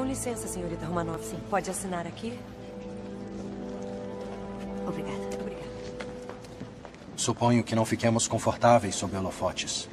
Com licença, senhorita Romanov. Sim. Pode assinar aqui? Obrigada. Obrigada. Suponho que não fiquemos confortáveis sob holofotes.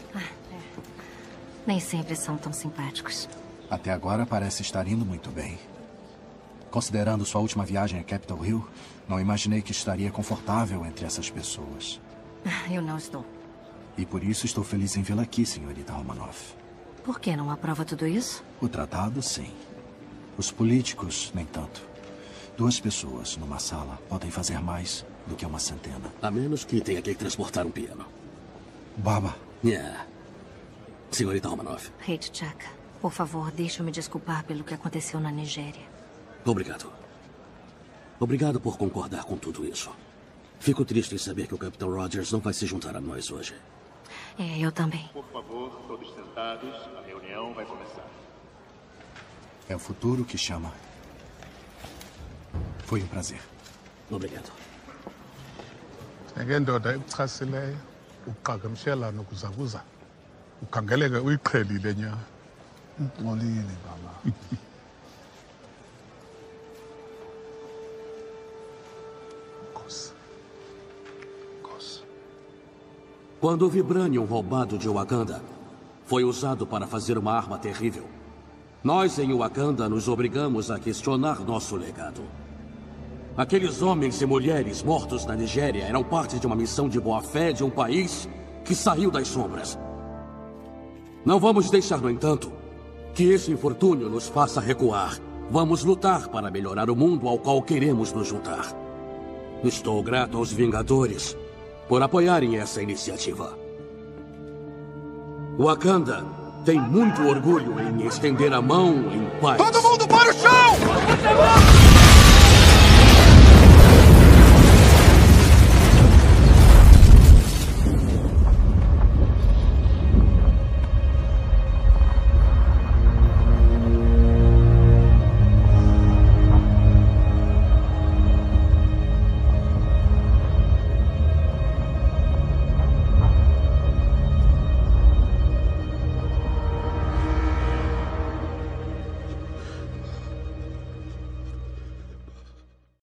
Nem sempre são tão simpáticos. Até agora parece estar indo muito bem. Considerando sua última viagem a Capitol Hill, não imaginei que estaria confortável entre essas pessoas. Eu não estou. E por isso estou feliz em vê-la aqui, senhorita Romanov. Por que não aprova tudo isso? O tratado, sim. Os políticos, nem tanto. 2 pessoas numa sala podem fazer mais do que uma centena. A menos que tenha que transportar um piano. Baba. Senhorita Romanov. Hate Jack, por favor, deixe-me desculpar pelo que aconteceu na Nigéria. Obrigado. Obrigado por concordar com tudo isso. Fico triste em saber que o Capitão Rogers não vai se juntar a nós hoje. Eu também. Por favor, todos sentados. A reunião vai começar. É o futuro que chama. Foi um prazer. Obrigado. Ngendoda ekuchasileyo uqhagamshelana kuzakuza ukhangeleke uyiqhelile nya. Ngolile baba. Quando o Vibranium roubado de Wakanda foi usado para fazer uma arma terrível, nós em Wakanda nos obrigamos a questionar nosso legado. Aqueles homens e mulheres mortos na Nigéria eram parte de uma missão de boa-fé de um país que saiu das sombras. Não vamos deixar, no entanto, que esse infortúnio nos faça recuar. Vamos lutar para melhorar o mundo ao qual queremos nos juntar. Estou grato aos Vingadores por apoiarem essa iniciativa. Wakanda tem muito orgulho em estender a mão em paz. Todo mundo para o chão!